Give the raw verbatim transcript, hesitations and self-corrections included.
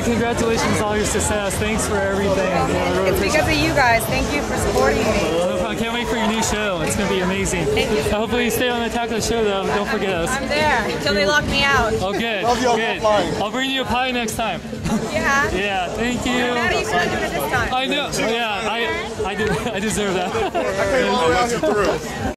congratulations on all your success. Thanks for everything. Yeah, really It's because of you guys. Thank you for supporting me. I can't wait for your new show. It's going to be amazing. Thank you. Hopefully you stay on the taco show though. Don't forget us. I'm there until they lock me out. Oh, good. Love you, Good. I'll bring you a pie next time. Yeah. Yeah, thank you. How do you feel doing it this time? I know. Yeah, I I, did, I deserve that. I came all the way out here through.